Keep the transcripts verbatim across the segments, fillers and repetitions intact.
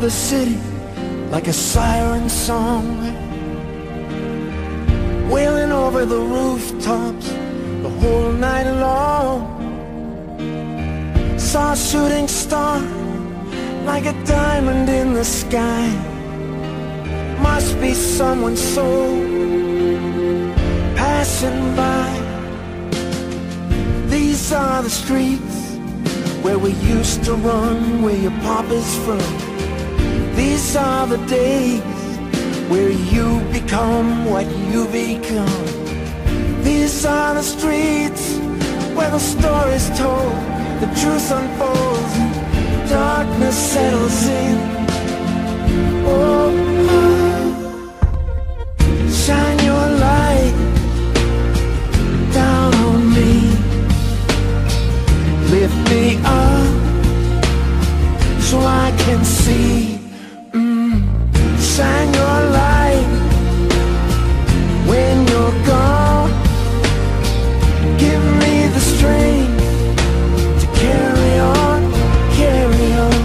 the city like a siren song, wailing over the rooftops the whole night long. Saw a shooting star like a diamond in the sky. Must be someone's soul passing by. These are the streets where we used to run, where your papa's from. These are the days where you become what you become. These are the streets where the story's told, the truth unfolds, and darkness settles in. Oh, shine your light down on me, lift me up so I can see. Mm. Shine your light when you're gone. Give me the strength to carry on, carry on.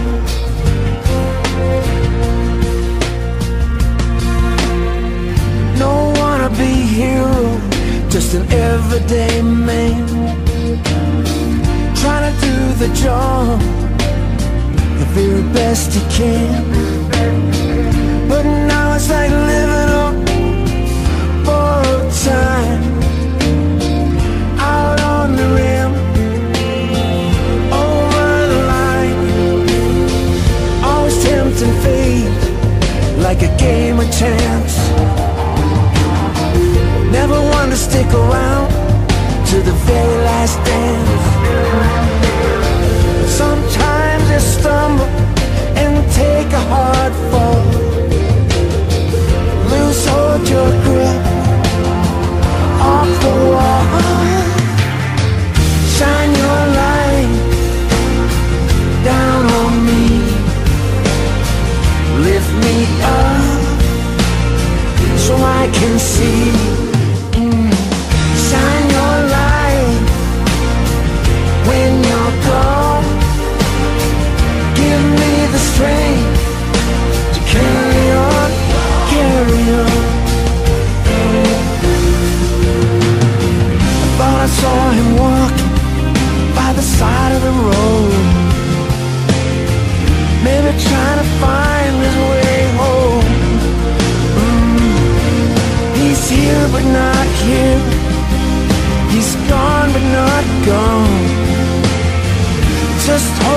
No wannabe hero, just an everyday man, trying to do the job the very best he can. But now it's like living on borrowed time, out on the rim, over the line, always tempting fate like a game of chance. Never one to stick around to the very last dance. Sometimes you stumble and take a hard fall, lose hold your grip off the wall. Shine your light down on me, lift me up so I can see. Mm. Shine your light when you're gone. Give me the strength to carry on, carry on. I thought I saw him walking by the side of the road, maybe trying to find his way home. Mm. He's here but not here, he's gone but not gone. Just